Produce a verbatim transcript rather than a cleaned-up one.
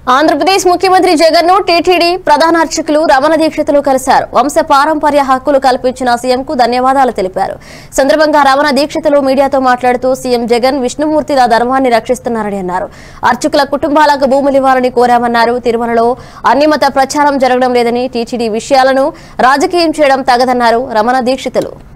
ఆంధ్రప్రదేశ్ ముఖ్యమంత్రి జగన్ ను టీటీడీ ప్రధాన అర్చకులు రమణ దీక్షితులు కలిశారు. వంశ పారంపర్య హక్కులు కల్పించిన సీఎంకు ధన్యవాదాలు తెలిపారు. సందర్భంగా రమణ దీక్షితులు మీడియాతో మాట్లాడుతూ సీఎం జగన్ విష్ణుమూర్తిల ధర్మాన్ని రక్షిస్తున్నారని అన్నారు. అర్చకుల కుటుంబాలకు భూములు ఇవ్వాలని కోరామన్నారు. తిరుమలలో అన్యమత ప్రచారం జరగడం లేదని, టీటీడీ విషయాలను రాజకీయం చేయడం తగదన్నారు రమణ దీక్షితులు.